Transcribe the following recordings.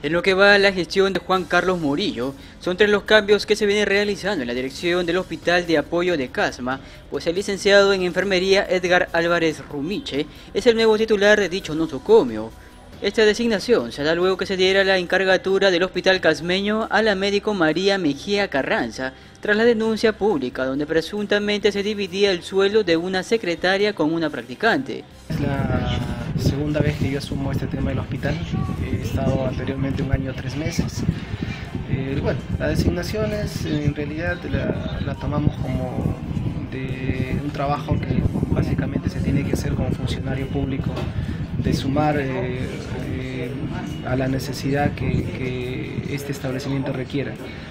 En lo que va a la gestión de Juan Carlos Murillo, son tres los cambios que se vienen realizando en la dirección del Hospital de Apoyo de Casma, pues el licenciado en enfermería Edgar Álvarez Rumiche es el nuevo titular de dicho nosocomio. Esta designación se da luego que se diera la encargatura del hospital casmeño a la médico María Mejía Carranza, tras la denuncia pública donde presuntamente se dividía el sueldo de una secretaria con una practicante. Es la segunda vez que yo asumo este tema del hospital. He estado anteriormente 1 año 3 meses. Bueno, las designaciones en realidad la tomamos como de un trabajo que básicamente se tiene que hacer como funcionario público, de sumar a la necesidad que este establecimiento requiera.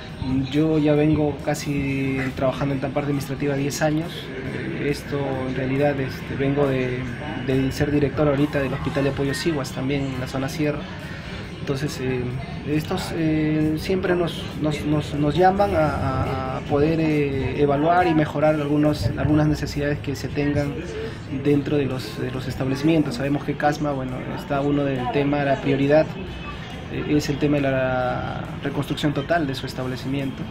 Yo ya vengo casi trabajando en esta parte administrativa 10 años. Esto en realidad vengo de ser director ahorita del Hospital de Apoyo Siguas, también en la zona sierra. Entonces estos siempre nos llaman a poder evaluar y mejorar algunas necesidades que se tengan dentro de los establecimientos. Sabemos que Casma, bueno, está uno del tema de la prioridad, es el tema de la reconstrucción total de su establecimiento.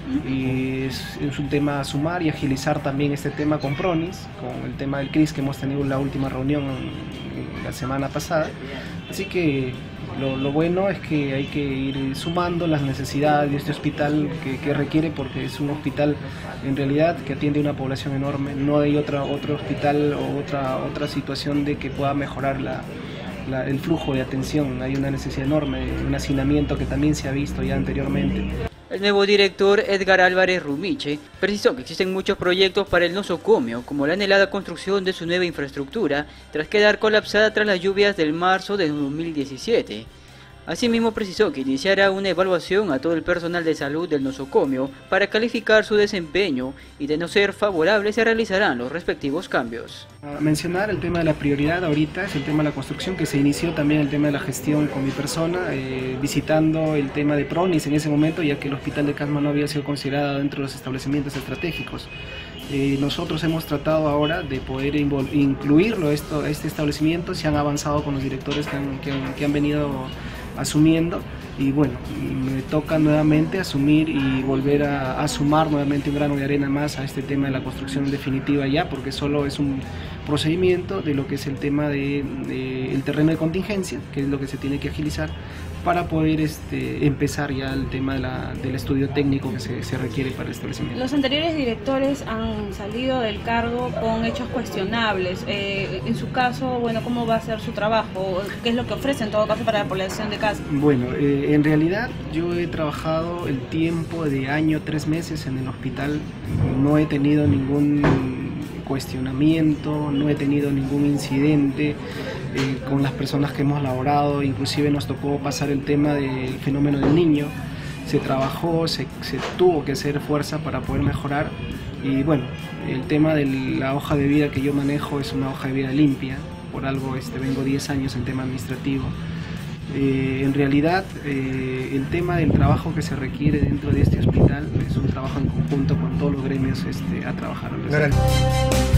Y es un tema a sumar y agilizar también este tema con Pronis, con el tema del CRIS que hemos tenido en la última reunión la semana pasada. Así que lo bueno es que hay que ir sumando las necesidades de este hospital que requiere, porque es un hospital en realidad que atiende a una población enorme. No hay otro hospital o otra situación de que pueda mejorar el flujo de atención. Hay una necesidad enorme, un hacinamiento que también se ha visto ya anteriormente. El nuevo director Edgar Álvarez Rumiche precisó que existen muchos proyectos para el nosocomio, como la anhelada construcción de su nueva infraestructura, tras quedar colapsada tras las lluvias del marzo de 2017. Asimismo precisó que iniciará una evaluación a todo el personal de salud del nosocomio para calificar su desempeño y, de no ser favorable, se realizarán los respectivos cambios. A mencionar el tema de la prioridad ahorita es el tema de la construcción, que se inició también el tema de la gestión con mi persona, visitando el tema de Pronis en ese momento, ya que el hospital de Casma no había sido considerado dentro de los establecimientos estratégicos. Nosotros hemos tratado ahora de poder incluirlo este establecimiento. Se han avanzado con los directores que han venido asumiendo, y bueno, me toca nuevamente asumir y volver a sumar nuevamente un grano de arena más a este tema de la construcción definitiva ya, porque solo es un procedimiento de lo que es el tema del terreno de contingencia, que es lo que se tiene que agilizar para poder empezar ya el tema del estudio técnico que se requiere para el establecimiento. Los anteriores directores han salido del cargo con hechos cuestionables. En su caso, bueno, ¿cómo va a ser su trabajo? ¿Qué es lo que ofrece en todo caso para la población de Casma? Bueno, en realidad yo he trabajado el tiempo de 1 año 3 meses en el hospital. No he tenido ningún cuestionamiento, no he tenido ningún incidente con las personas que hemos laborado. Inclusive nos tocó pasar el tema del fenómeno del niño. Se trabajó, se tuvo que hacer fuerza para poder mejorar, y bueno, el tema de la hoja de vida que yo manejo es una hoja de vida limpia. Por algo vengo 10 años en tema administrativo. En realidad el tema del trabajo que se requiere dentro de este hospital es un trabajo en conjunto con todos los gremios a trabajar.